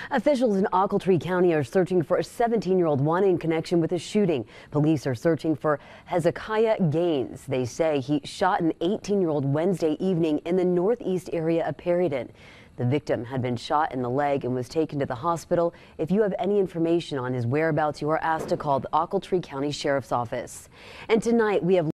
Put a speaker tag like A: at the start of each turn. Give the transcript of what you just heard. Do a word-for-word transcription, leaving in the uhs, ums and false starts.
A: Officials in Ochiltree County are searching for a seventeen-year-old wanted in connection with a shooting. Police are searching for Hezekiah Gaines. They say he shot an eighteen-year-old Wednesday evening in the northeast area of Perryton. The victim had been shot in the leg and was taken to the hospital. If you have any information on his whereabouts, you are asked to call the Ochiltree County Sheriff's Office. And tonight we have